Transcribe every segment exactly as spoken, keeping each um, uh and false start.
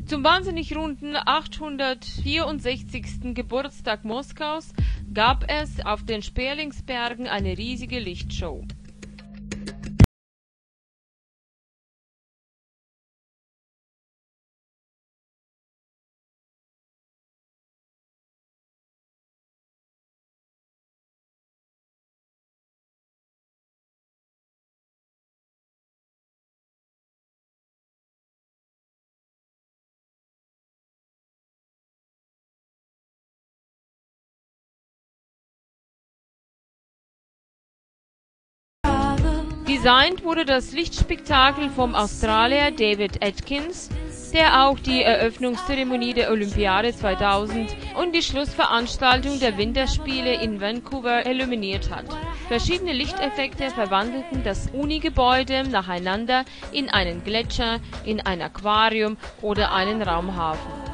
Zum wahnsinnig runden achthundertvierundsechzigsten Geburtstag Moskaus gab es auf den Sperlingsbergen eine riesige Lichtshow. Designt wurde das Lichtspektakel vom Australier David Atkins, der auch die Eröffnungszeremonie der Olympiade zweitausend und die Schlussveranstaltung der Winterspiele in Vancouver illuminiert hat. Verschiedene Lichteffekte verwandelten das Uni-Gebäude nacheinander in einen Gletscher, in ein Aquarium oder einen Raumhafen.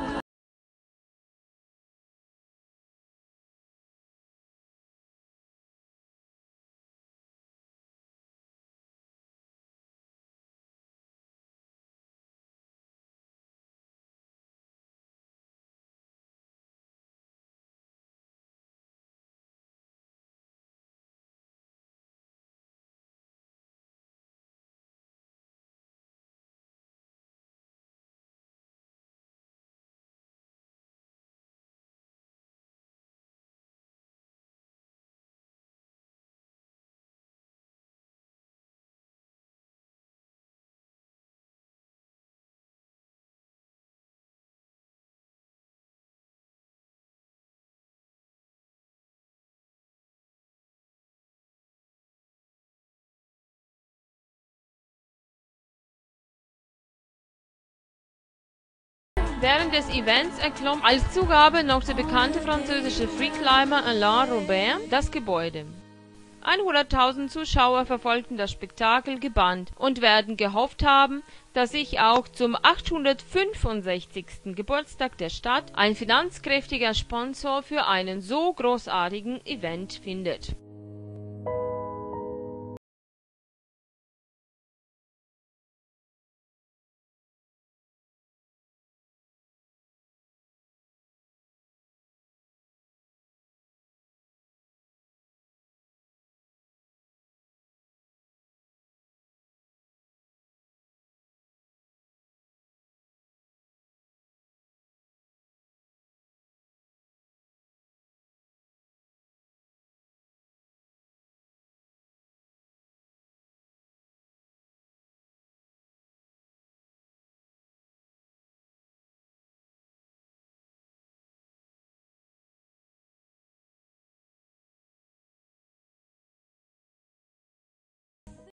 Während des Events erklomm als Zugabe noch der bekannte französische Freeclimber Alain Robert das Gebäude. hunderttausend Zuschauer verfolgten das Spektakel gebannt und werden gehofft haben, dass sich auch zum achthundertfünfundsechzigsten Geburtstag der Stadt ein finanzkräftiger Sponsor für einen so großartigen Event findet.